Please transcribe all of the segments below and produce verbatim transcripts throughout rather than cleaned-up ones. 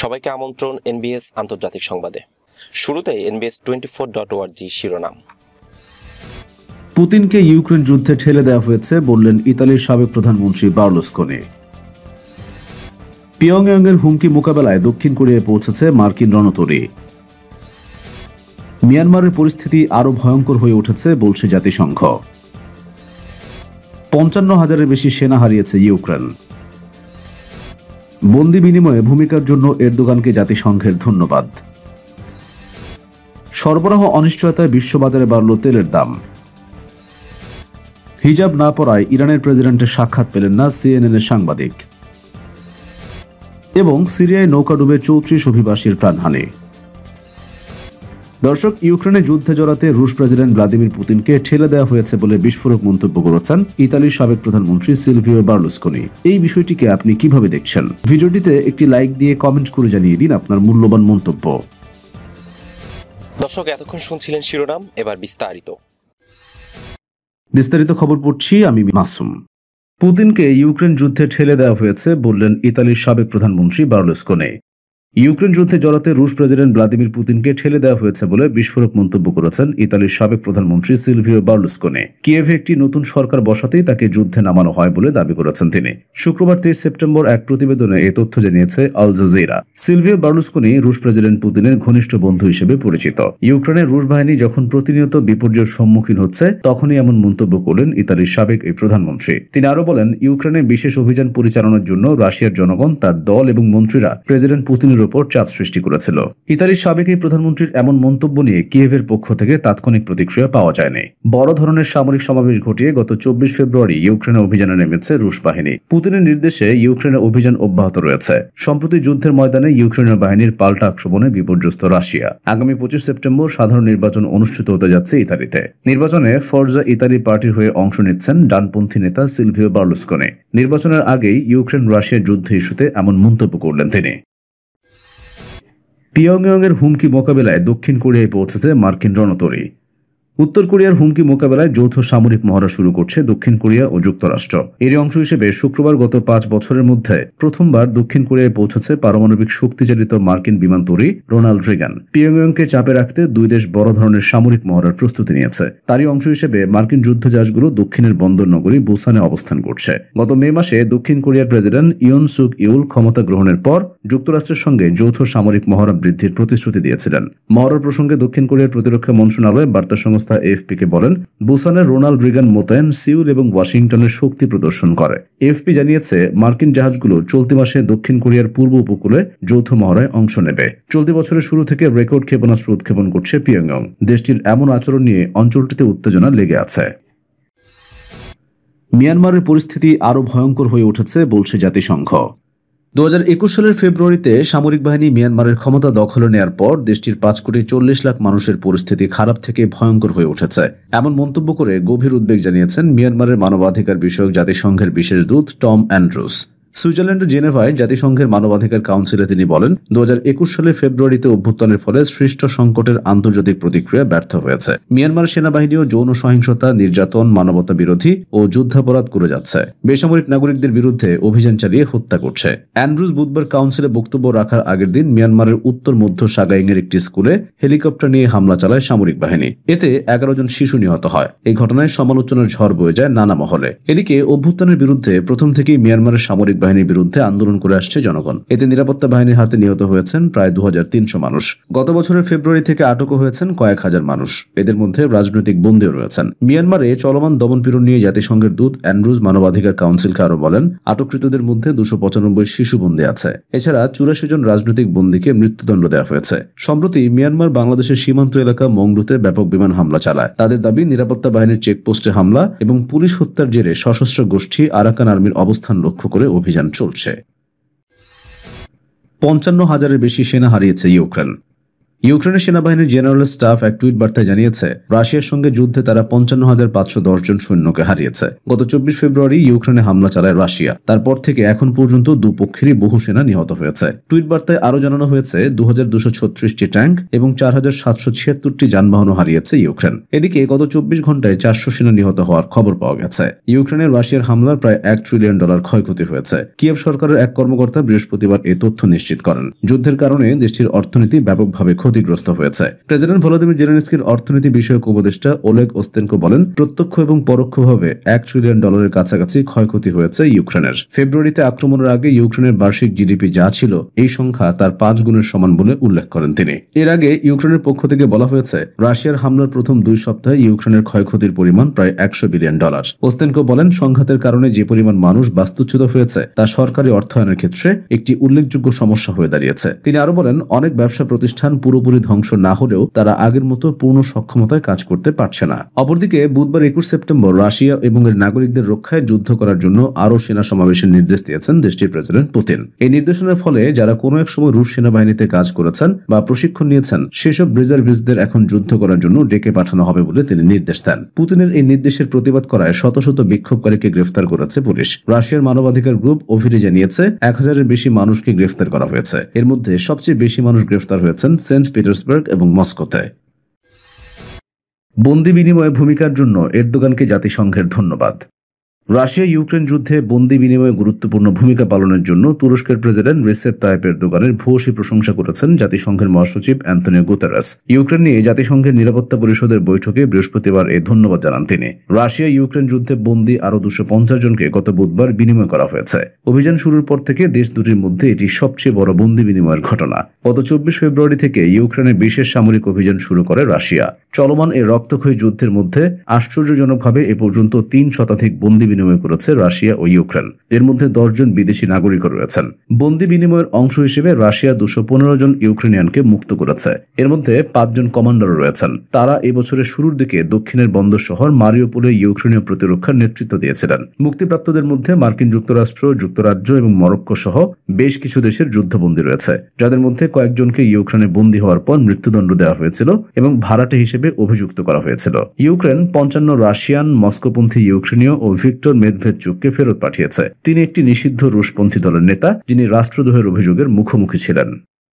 সবাইকে আমন্ত্রণ এনবিএস আন্তর্জাতিক সংবাদে। শুরুতেই NBS twenty four dot ORG শিরোনাম। পুতিনকে ইউক্রেন যুদ্ধে ঠেলে দেওয়া হয়েছে বললেন ইতালির সাবেক প্রধানমন্ত্রী বার্লুসকোনি। পিয়ংইয়ংয়ের হুমকি মোকাবেলায় দক্ষিণ কোরিয়ায় পৌঁছেছে মার্কিন রণতরী। মিয়ানমারের পরিস্থিতি আরও ভয়ঙ্কর হয়ে উঠেছে বলছে জাতিসংঘ। পঞ্চান্ন হাজারের বেশি সেনা হারিয়েছে ইউক্রেন। বন্দি বিনিময়ে ভূমিকার জন্য এরদোগানকে জাতিসংঘের ধন্যবাদ। সরবরাহ অনিশ্চয়তায় বিশ্ববাজারে বাড়ল তেলের দাম। হিজাব না পরায় ইরানের প্রেসিডেন্টের সাক্ষাৎ পেলেন না সিএনএনের সাংবাদিক। এবং সিরিয়ায় নৌকা ডুবে চৌত্রিশ অভিবাসীর প্রাণহানি। দর্শক, ইউক্রেনে যুদ্ধে জড়াতে রুশ প্রেসিডেন্ট ভ্লাদিমির পুতিনকে ঠেলে দেওয়া হয়েছে বলে বিস্ফোরক মন্তব্য করেছেন ইতালির সাবেক প্রধানমন্ত্রী সিলভিও বার্লুসকোনি। এই বিষয়টিকে আপনি কিভাবে দেখছেন? ভিডিওটিতে একটি লাইক দিয়ে কমেন্ট করে জানিয়ে দিন আপনার মূল্যবান মন্তব্য। দর্শক, এতক্ষণ শুনছিলেন শিরোনাম, এবার বিস্তারিত বিস্তারিত খবর পড়ছি আমি মাসুম। পুতিনকে ইউক্রেন যুদ্ধে ঠেলে দেওয়া হয়েছে বললেন ইতালির সাবেক প্রধানমন্ত্রী বার্লুসকোনি। ইউক্রেন যুদ্ধে জড়াতে রুশ প্রেসিডেন্ট ভ্লাদিমির পুতিনকে ঠেলে দেওয়া হয়েছে বলে বিস্ফোরক মন্তব্য করেছেন ইতালির সাবেক প্রধানমন্ত্রী সিলভিও বার্লুসকোনি। কিয়েভে একটি নতুন সরকার বসাতেই তাকে যুদ্ধে নামানো হয় বলে দাবি করেছেন তিনি। শুক্রবার তেইশ সেপ্টেম্বর এক প্রতিবেদনে এই তথ্য জানিয়েছে আল জাজিরা। সিলভিও বার্লুসকোনি রুশ প্রেসিডেন্ট পুতিনের ঘনিষ্ঠ বন্ধু হিসেবে পরিচিত। ইউক্রেনের রুশ বাহিনী যখন প্রতিনিয়ত বিপর্যয়ের সম্মুখীন হচ্ছে তখনই এমন মন্তব্য করলেন ইতালির সাবেক এই প্রধানমন্ত্রী। তিনি আরও বলেন, ইউক্রেনে বিশেষ অভিযান পরিচালনার জন্য রাশিয়ার জনগণ, তার দল এবং মন্ত্রীরা প্রেসিডেন্ট পুতিনের উপর চাপ সৃষ্টি করেছিল। ইতালির সাবেক এই প্রধানমন্ত্রীর এমন মন্তব্য নিয়ে কিয়েভের পক্ষ থেকে তাৎক্ষণিক প্রতিক্রিয়া পাওয়া যায়নি। বড় ধরনের সামরিক সমাবেশ ঘটিয়ে গত চব্বিশ ফেব্রুয়ারি ইউক্রেনে অভিযানে নেমেছে রুশ বাহিনী। পুতিনের নির্দেশে ইউক্রেনে অভিযান অব্যাহত রয়েছে। সম্প্রতি যুদ্ধের ময়দানে ইউক্রেনের বাহিনীর পাল্টা আক্রমণে বিপর্যস্ত রাশিয়া। আগামী পঁচিশ সেপ্টেম্বর সাধারণ নির্বাচন অনুষ্ঠিত হতে যাচ্ছে ইতালিতে। নির্বাচনে ফরজা ইতালি পার্টির হয়ে অংশ নিচ্ছেন ডানপন্থী নেতা সিলভিও বার্লুসকোনি। নির্বাচনের আগেই ইউক্রেন রাশিয়ার যুদ্ধ ইস্যুতে এমন মন্তব্য করলেন তিনি। পিয়ংইয়ংয়ের হুমকি মোকাবেলায় দক্ষিণ কোরিয়ায় পৌঁছেছে মার্কিন রণতরী। উত্তর কোরিয়ার হুমকি মোকাবেলায় যৌথ সামরিক মহড়া শুরু করছে দক্ষিণ কোরিয়া ও যুক্তরাষ্ট্র। এরই অংশ হিসেবে শুক্রবার গত পাঁচ বছরের মধ্যে প্রথমবার দক্ষিণ কোরিয়ায় পৌঁছেছে পারমাণবিক শক্তিচালিত মার্কিন বিমান তরী রোনাল্ড রিগান। পিয়ংইয়ংকে চাপে রাখতে দুই দেশ বড় ধরনের সামরিক মহড়ার প্রস্তুতি নিয়েছে। তারই অংশ হিসেবে মার্কিন যুদ্ধজাহাজগুলো দক্ষিণের বন্দর নগরী বুসানে অবস্থান করছে। গত মে মাসে দক্ষিণ কোরিয়ার প্রেসিডেন্ট ইয়ন সুক ইউল ক্ষমতা গ্রহণের পর যুক্তরাষ্ট্রের সঙ্গে যৌথ সামরিক মহড়া বৃদ্ধির প্রতিশ্রুতি দিয়েছিলেন। মহড়ার প্রসঙ্গে দক্ষিণ কোরিয়ার প্রতিরক্ষা মন্ত্রণালয় বার্তা সংস্থা এএফপিকে বলেন, বুসানের রোনাল্ড রিগান মোতায়েন সিউল এবং ওয়াশিংটনের শক্তি প্রদর্শন করে। এএফপি জানিয়েছে, মার্কিন জাহাজগুলো চলতি মাসে দক্ষিণ কোরিয়ার পূর্ব উপকূলে যৌথ মহড়ায় অংশ নেবে। চলতি বছরের শুরু থেকে রেকর্ড ক্ষেপণাস্ত্র উৎক্ষেপণ করছে পিয়ংইয়ং। দেশটির এমন আচরণ নিয়ে অঞ্চলটিতে উত্তেজনা লেগে আছে। মিয়ানমারের পরিস্থিতি আরও ভয়ঙ্কর হয়ে উঠেছে বলছে জাতিসংঘ। দু হাজার একুশ সালের ফেব্রুয়ারিতে সামরিক বাহিনী মিয়ানমারের ক্ষমতা দখলে নেয়ার পর দেশটির পাঁচ কোটি চল্লিশ লাখ মানুষের পরিস্থিতি খারাপ থেকে ভয়ঙ্কর হয়ে উঠেছে এমন মন্তব্য করে গভীর উদ্বেগ জানিয়েছেন মিয়ানমারের মানবাধিকার বিষয়ক জাতিসংঘের বিশেষ দূত টম অ্যান্ড্রুস। সুইজারল্যান্ডের জেনেভায় জাতিসংঘের মানবাধিকার কাউন্সিলে তিনি বলেন, দু হাজার একুশ সালের ফেব্রুয়ারিতে অভ্যুত্থানের ফলে সৃষ্ট সংকটের আন্তর্জাতিক প্রতিক্রিয়া ব্যর্থ হয়েছে। মিয়ানমার সেনাবাহিনীও যৌন সহিংসতা, নির্যাতন, মানবতা বিরোধী ও যুদ্ধাপরাধ করে যাচ্ছে। বেসামরিক নাগরিকদের বিরুদ্ধে অভিযান চালিয়ে হত্যা করছে। অ্যান্ড্রুস বুধবার কাউন্সিলে বক্তব্য রাখার আগের দিন মিয়ানমারের উত্তর মধ্য সাগাইংয়ের একটি স্কুলে হেলিকপ্টার নিয়ে হামলা চালায় সামরিক বাহিনী। এতে এগারো জন শিশু নিহত হয়। এই ঘটনায় সমালোচনার ঝড় বয়ে যায় নানা মহলে। এদিকে অভ্যুত্থানের বিরুদ্ধে প্রথম থেকেই মিয়ানমারের সামরিক বাহিনীর বিরুদ্ধে আন্দোলন করে আসছে জনগণ। এতে নিরাপত্তা বাহিনীর হাতে নিহত হয়েছেন প্রায় দু হাজার তিনশো মানুষ। গত বছরের ফেব্রুয়ারি থেকে আটকও হয়েছেন কয়েক হাজার মানুষ। এদের মধ্যে রাজনৈতিক বন্দীও রয়েছেন। মিয়ানমারে চলমান দমনপীড়ন নিয়ে জাতিসংঘের দূত অ্যান্ড্রুজ মানবাধিকার কাউন্সিলকে আরো বলেন, আটককৃতদের মধ্যে দুশো পঁচানব্বই শিশু বন্দী আছে। এছাড়া চুরাশি জন রাজনৈতিক বন্দীকে মৃত্যুদণ্ড দেওয়া হয়েছে। সম্প্রতি মিয়ানমার বাংলাদেশের সীমান্ত এলাকা মংডুতে ব্যাপক বিমান হামলা চালায়। তাদের দাবি, নিরাপত্তা বাহিনীর চেকপোস্টে হামলা এবং পুলিশ হত্যার জেরে সশস্ত্র গোষ্ঠী আরাকান আর্মির অবস্থান লক্ষ্য করে অভিযান চলছে। পঞ্চান্ন হাজারের বেশি সেনা হারিয়েছে ইউক্রেন। ইউক্রেনের সেনাবাহিনীর জেনারেল স্টাফ এক টুইট বার্তায় জানিয়েছে, রাশিয়ার সঙ্গে যুদ্ধে তারা পঞ্চান্ন হাজার পাঁচশো দশ জন সৈন্যকে হারিয়েছে। গত চব্বিশ ফেব্রুয়ারি ইউক্রেনে হামলা চালায় রাশিয়া। তারপর থেকে এখন পর্যন্ত দুপক্ষেরই বহু সেনা নিহত হয়েছে। টুইট বার্তায় আরও জানানো হয়েছে, দু হাজার দুশো ছত্রিশটি ট্যাঙ্ক এবং চার হাজার সাতশো ছিয়াত্তরটি যানবাহনও হারিয়েছে ইউক্রেন। এদিকে গত চব্বিশ ঘন্টায় চারশো সেনা নিহত হওয়ার খবর পাওয়া গেছে। ইউক্রেনের রাশিয়ার হামলার প্রায় এক ট্রিলিয়ন ডলার ক্ষয়ক্ষতি হয়েছে। কিয়েভ সরকারের এক কর্মকর্তা বৃহস্পতিবার এই তথ্য নিশ্চিত করেন। যুদ্ধের কারণে দেশটির অর্থনীতি ব্যাপকভাবে ক্ষতিগ্রস্ত হয়েছে। প্রেসিডেন্ট ভলোদিমির জেলেনস্কির অর্থনীতি বিষয়ক উপদেষ্টা ওলেগ ওস্তেনকো বলেন, প্রত্যক্ষ এবং পরোক্ষভাবে এক ট্রিলিয়ন ডলারের কাছাকাছি ক্ষয়ক্ষতি হয়েছে ইউক্রেনের। ফেব্রুয়ারিতে আক্রমণের আগে ইউক্রেনের বার্ষিক জিডিপি যা ছিল, এই সংখ্যা তার পাঁচ গুণের সমান বলে উল্লেখ করেন তিনি। এর আগে ইউক্রেনের পক্ষ থেকে বলা হয়েছে, রাশিয়ার হামলার প্রথম দুই সপ্তাহে ইউক্রেনের ক্ষয়ক্ষতির পরিমাণ প্রায় একশো বিলিয়ন ডলার। ওস্তেনকো বলেন, সংঘাতের কারণে যে পরিমাণ মানুষ বাস্তুচ্যুত হয়েছে তা সরকারি অর্থায়নের ক্ষেত্রে একটি উল্লেখযোগ্য সমস্যা হয়ে দাঁড়িয়েছে। তিনি আরো বলেন, অনেক ব্যবসা প্রতিষ্ঠান পুরোপুরি ধ্বংস না হলেও তারা আগের মতো পূর্ণ সক্ষমতায় কাজ করতে পারছে না। অপরদিকে বুধবার একুশ সেপ্টেম্বর রাশিয়া এবং এর নাগরিকদের রক্ষায় যুদ্ধ করার জন্য আরও সেনা সমাবেশের নির্দেশ দিয়েছেন দেশটির প্রেসিডেন্ট পুতিন। এই নির্দেশনার ফলে যারা কোনো এক সময় রুশ সেনাবাহিনীতে কাজ করেছেন বা প্রশিক্ষণ নিয়েছেন, সেসব রিজার্ভিস্টদের এখন যুদ্ধ করার জন্য ডেকে পাঠানো হবে বলে তিনি নির্দেশ দেন। পুতিনের এই নির্দেশের প্রতিবাদ করায় শত শত বিক্ষোভকারীকে গ্রেফতার করেছে পুলিশ। রাশিয়ার মানবাধিকার গ্রুপ ওভিডি জানিয়েছে, এক হাজারের বেশি মানুষকে গ্রেফতার করা হয়েছে। এর মধ্যে সবচেয়ে বেশি মানুষ গ্রেফতার হয়েছেন সেন্ট পিটার্সবার্গ এবং মস্কোতে। বন্দি বিনিময়ে ভূমিকার জন্য এরদোগানকে জাতিসংঘের ধন্যবাদ। রাশিয়া ইউক্রেন যুদ্ধে বন্দি বিনিময়ে গুরুত্বপূর্ণ ভূমিকা পালনের জন্য তুরস্কের প্রেসিডেন্ট রিসেপ তাইপ এরদোগানের ভূয়সী প্রশংসা করেছেন জাতিসংঘের মহাসচিব অ্যান্তোনিও গুতেরেস। ইউক্রেন নিয়ে জাতিসংঘের নিরাপত্তা পরিষদের বৈঠকে বৃহস্পতিবার এই ধন্যবাদ জানান তিনি। রাশিয়া ইউক্রেন যুদ্ধে বন্দি আরও দুশো পঞ্চাশ জনকে গত বুধবার বিনিময় করা হয়েছে। অভিযান শুরুর পর থেকে দেশ দুটির মধ্যে এটি সবচেয়ে বড় বন্দি বিনিময়ের ঘটনা। গত চব্বিশ ফেব্রুয়ারি থেকে ইউক্রেনে বিশেষ সামরিক অভিযান শুরু করে রাশিয়া। চলমান এই রক্তক্ষয়ী যুদ্ধের মধ্যে আশ্চর্যজনকভাবে এ পর্যন্ত তিন শতাধিক বন্দি বিনিময় করেছে রাশিয়া ও ইউক্রেন। এর মধ্যে দশ জন বিদেশি নাগরিকও রয়েছেন। বন্দি বিনিময়ের অংশ হিসেবে রাশিয়া দুশো পনেরো জন ইউক্রেনিয়ানকে মুক্ত করেছে। এর মধ্যে পাঁচজন কমান্ডারও রয়েছেন। তারা এই বছরের শুরুর দিকে দক্ষিণের বন্দর শহর মারিউপোলে ইউক্রেনীয় প্রতিরক্ষার নেতৃত্ব দিয়েছিলেন। মুক্তিপ্রাপ্তদের মধ্যে মার্কিন যুক্তরাষ্ট্র, যুক্তরাজ্য এবং মরক্কো সহ বেশ কিছু দেশের যুদ্ধবন্দী রয়েছে, যাদের মধ্যে কয়েকজনকে ইউক্রেনে বন্দী হওয়ার পর মৃত্যুদণ্ড দেওয়া হয়েছিল এবং ভাড়াটে হিসেবে অভিযুক্ত করা হয়েছিল। ইউক্রেন পঞ্চান্ন রাশিয়ান, মস্কোপন্থী ইউক্রেনীয় ও ভিক্টর মেদভেদচুককে ফেরত পাঠিয়েছে। তিনি একটি নিষিদ্ধ রুশপন্থী দলের নেতা, যিনি রাষ্ট্রদ্রোহের অভিযোগের মুখোমুখি ছিলেন।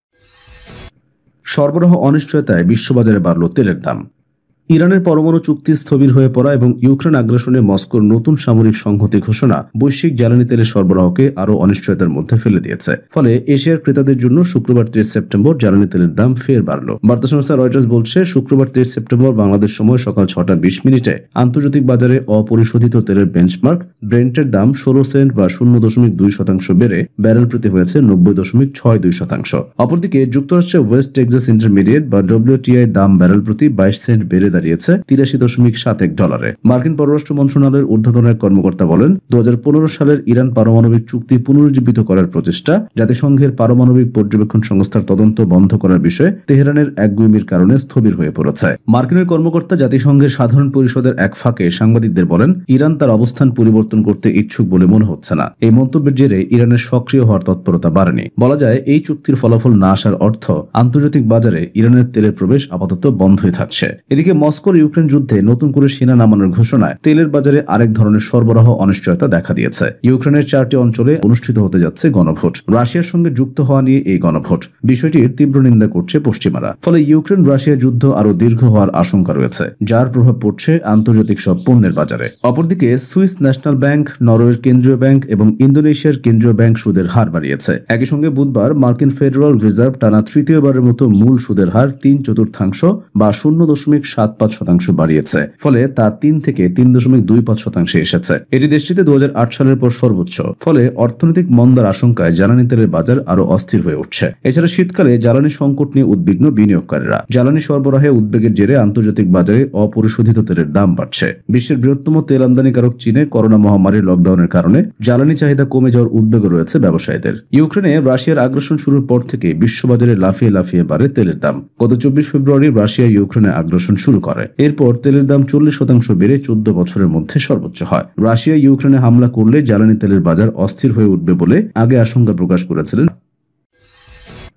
সরবরাহ অনিশ্চয়তায় বিশ্ববাজারে বাড়ল তেলের দাম। ইরানের পরমাণু চুক্তি স্থবির হয়ে পড়া এবং ইউক্রেন আগ্রাসনে মস্কোর নতুন সামরিক সংহতি ঘোষণা বৈশ্বিক জ্বালানি তেলের সরবরাহকে আরও অনিশ্চয়তার মধ্যে ফেলে দিয়েছে। ফলে এশিয়ার ক্রেতাদের জন্য শুক্রবার তেইশ সেপ্টেম্বর জ্বালানি তেলের দাম ফের বাড়ল। বার্তা সংস্থা রয়টার্স বলছে, শুক্রবার তেইশ সেপ্টেম্বর বাংলাদেশ সময় সকাল ছটা বিশ মিনিটে আন্তর্জাতিক বাজারে অপরিশোধিত তেলের বেঞ্চমার্ক ব্রেন্টের দাম ষোলো সেন্ট বা শূন্য দশমিক দুই শতাংশ বেড়ে ব্যারেল প্রতি হয়েছে নব্বই দশমিক ছয় দুই শতাংশ। অপরদিকে যুক্তরাষ্ট্রের ওয়েস্ট টেক্সাস ইন্টারমিডিয়েট বা ডব্লিউটিআই দাম ব্যারেল প্রতি বাইশ সেন্ট বেড়ে দাঁড়িয়েছে তিরাশি দশমিক সাত এক ডলারে। মার্কিন পররাষ্ট্র মন্ত্রণালয়ের ঊর্ধ্বতন এক কর্মকর্তা বলেন, দু হাজার পনেরো সালের ইরান পারমাণবিক চুক্তি পুনরুজ্জীবিত করার প্রচেষ্টা, জাতিসংঘের পারমাণবিক পর্যবেক্ষণ সংস্থার তদন্ত বন্ধ করার বিষয়ে তেহরানের একগুঁয়েমির কারণে স্থবির হয়ে পড়েছে। মার্কিন কর্মকর্তা জাতিসংঘের সাধারণ পরিষদের এক ফাঁকে সাংবাদিকদের বলেন, ইরান তার অবস্থান পরিবর্তন করতে ইচ্ছুক বলে মনে হচ্ছে না। এই মন্তব্যের জেরে ইরানের সক্রিয় হওয়ার তৎপরতা বাড়েনি। বলা যায়, এই চুক্তির ফলাফল না আসার অর্থ আন্তর্জাতিক বাজারে ইরানের তেলের প্রবেশ আপাতত বন্ধই থাকছে। এদিকে মস্কোর ইউক্রেন যুদ্ধে নতুন করে সেনা নামানোর ঘোষণায় তেলের বাজারে আরেক ধরনের সরবরাহ অনিশ্চয়তা দেখা দিয়েছে। ইউক্রেনের চারটি অঞ্চলে অনুষ্ঠিত হতে যাচ্ছে গণভোট। রাশিয়ার সঙ্গে যুক্ত হওয়া নিয়ে এই গণভোট, বিষয়টির তীব্র নিন্দা করছে পশ্চিমারা। ফলে ইউক্রেন রাশিয়া যুদ্ধ আরও দীর্ঘ হওয়ার আশঙ্কা রয়েছে, যার প্রভাব পড়ছে আন্তর্জাতিক সব পণ্যের বাজারে। অপরদিকে সুইস ন্যাশনাল ব্যাংক, নরওয়ের কেন্দ্রীয় ব্যাংক এবং ইন্দোনেশিয়ার কেন্দ্রীয় ব্যাংক সুদের হার বাড়িয়েছে। একই সঙ্গে বুধবার মার্কিন ফেডারেল রিজার্ভ টানা তৃতীয়বারের মতো মূল সুদের হার তিন চতুর্থাংশ বা শূন্য দশমিক সাত পাঁচ শতাংশ বাড়িয়েছে। ফলে তা তিন থেকে তিন দশমিক দুই পাঁচ শতাংশে এসেছে। এটি দেশটিতে দু হাজার আট সালের পর সর্বোচ্চ। ফলে অর্থনৈতিক মন্দার আশঙ্কায় জ্বালানি তেলের বাজার আরো অস্থির হয়ে উঠছে। এছাড়া শীতকালে জ্বালানি সংকট নিয়ে উদ্বিগ্ন বিনিয়োগকারীরা। জ্বালানি সরবরাহে উদ্বেগের জেরে আন্তর্জাতিক বাজারে অপরিশোধিত তেলের দাম বাড়ছে। বিশ্বের বৃহত্তম তেল আমদানিকারক চীনে করোনা মহামারীর লকডাউনের কারণে জ্বালানি চাহিদা কমে যাওয়ার উদ্বেগ রয়েছে ব্যবসায়ীদের। ইউক্রেনে রাশিয়ার আগ্রাসন শুরুর পর থেকে বিশ্ববাজারে লাফিয়ে লাফিয়ে বাড়ে তেলের দাম। গত চব্বিশ ফেব্রুয়ারি রাশিয়া ইউক্রেনে আগ্রাসন শুরু করে। এরপর তেলের দাম চল্লিশ শতাংশ বেড়ে চোদ্দ বছরের মধ্যে সর্বোচ্চ হয়। রাশিয়া ইউক্রেনে হামলা করলে জ্বালানি তেলের বাজার অস্থির হয়ে উঠবে বলে আগে আশঙ্কা প্রকাশ করেছিলেন।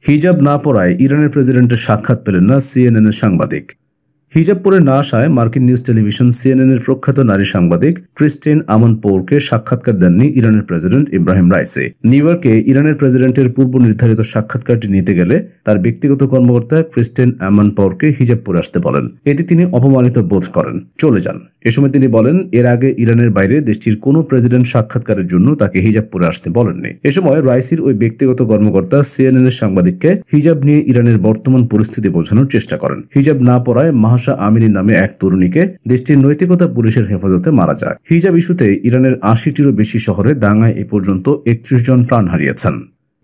হিজাব না পরায় ইরানের প্রেসিডেন্টের সাক্ষাৎ পেলেন না সিএনএন এর সাংবাদিক। হিজাব পরে না আসায় মার্কিন নিউজ টেলিভিশন সিএনএন এর প্রখ্যাত নারী সাংবাদিক ক্রিস্টিন আমানপোরকে সাক্ষাৎকার দেননি ইরানের প্রেসিডেন্ট ইব্রাহিম রাইসি। নিউ ইয়র্কে ইরানের প্রেসিডেন্টের পূর্ব নির্ধারিত সাক্ষাৎকারটি নিতে গেলে তার ব্যক্তিগত কর্মকর্তা ক্রিস্টিন আমানপোরকে হিজাব পরে আসতে বলেন। এতে তিনি অপমানিত বোধ করেন, চলে যান। এ সময় তিনি বলেন, এর আগে ইরানের বাইরে দেশটির কোনো প্রেসিডেন্ট সাক্ষাৎকারের জন্য তাকে হিজাব পরে আসতে বলেননি। এ সময় রাইসির ওই ব্যক্তিগত কর্মকর্তা সিএনএন এর সাংবাদিককে হিজাব নিয়ে ইরানের বর্তমান পরিস্থিতি বোঝানোর চেষ্টা করেন। হিজাব না পরায় মাহাসা আমিনী নামে এক তরুণীকে দেশটির নৈতিকতা পুলিশের হেফাজতে মারা যায়। হিজাব ইস্যুতে ইরানের আশিটিরও বেশি শহরে দাঙ্গায় এ পর্যন্ত একত্রিশ জন প্রাণ হারিয়েছেন।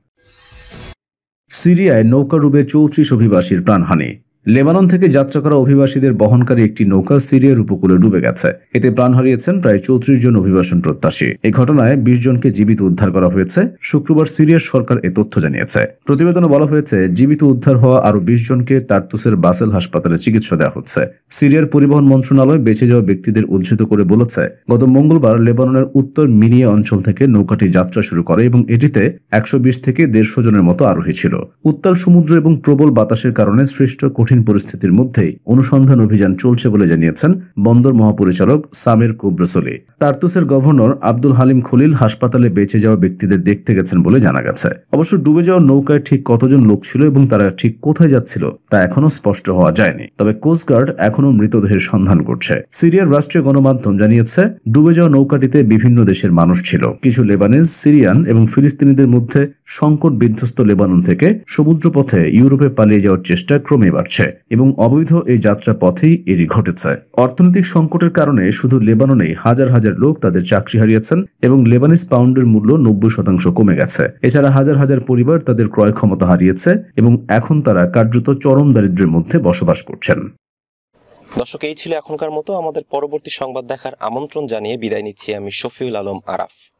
সিরিয়ায় নৌকা ডুবে চৌত্রিশ অভিবাসীর প্রাণহানি। লেবানন থেকে যাত্রা করা অভিবাসীদের বহনকারী একটি নৌকা সিরিয়ার উপকূলে ডুবে গেছে। এতে প্রাণ হারিয়েছেন প্রায় চৌত্রিশ জন অভিবাসন প্রত্যাশী। এই ঘটনায় বিশ জনকে জীবিত উদ্ধার করা হয়েছে। শুক্রবার সিরিয়ার সরকার এ তথ্য জানিয়েছে। প্রতিবেদনে বলা হয়েছে, জীবিত উদ্ধার হওয়া আরও বিশ জনকে তার্তুসের বাসেল হাসপাতালে চিকিৎসা দেওয়া হচ্ছে। সিরিয়ার পরিবহন মন্ত্রণালয় বেঁচে যাওয়া ব্যক্তিদের উদ্ধৃত করে বলেছে, গত মঙ্গলবার লেবাননের উত্তর মিনিয়া অঞ্চল থেকে নৌকাটি যাত্রা শুরু করে এবং এটিতে একশো বিশ থেকে দেড়শো জনের মতো আরোহী ছিল। উত্তাল সমুদ্র এবং প্রবল বাতাসের কারণে সৃষ্ট কঠিন পরিস্থিতির মধ্যেই অনুসন্ধান অভিযান চলছে বলে জানিয়েছেন বন্দর মহাপরিচালক সামির কুব্রসলি। তার্তুসের গভর্নর আব্দুল হালিম খলিল হাসপাতালে বেঁচে যাওয়া ব্যক্তিদের দেখতে গেছেন বলে জানা গেছে। অবশ্য ডুবে যাওয়া নৌকায় ঠিক কতজন লোক ছিল এবং তারা ঠিক কোথায় যাচ্ছিল তা এখনো স্পষ্ট হওয়া যায়নি। তবে কোস্টগার্ড এখনো মৃতদেহের সন্ধান করছে। সিরিয়ার রাষ্ট্রীয় গণমাধ্যম জানিয়েছে, ডুবে যাওয়া নৌকাটিতে বিভিন্ন দেশের মানুষ ছিল। কিছু লেবানিজ, সিরিয়ান এবং ফিলিস্তিনিদের মধ্যে সংকট বিধ্বস্ত লেবানন থেকে সমুদ্রপথে ইউরোপে পালিয়ে যাওয়ার চেষ্টা ক্রমে বাড়ছে এবং অবৈধ এই যাত্রা পথেই এটি ঘটেছে। অর্থনৈতিক সংকটের কারণে শুধু লেবাননেই হাজার হাজার লোক তাদের চাকরি হারিয়েছেন এবং লেবানিজ পাউন্ডের মূল্য নব্বই শতাংশ কমে গেছে। এছাড়া হাজার হাজার পরিবার তাদের ক্রয় ক্ষমতা হারিয়েছে এবং এখন তারা কার্যত চরম দারিদ্র্যের মধ্যে বসবাস করছেন। দর্শক, এই ছিল এখনকার মতো। আমাদের পরবর্তী সংবাদ দেখার আমন্ত্রণ জানিয়ে বিদায় নিচ্ছি আমি শফিউল আলম আরাফ।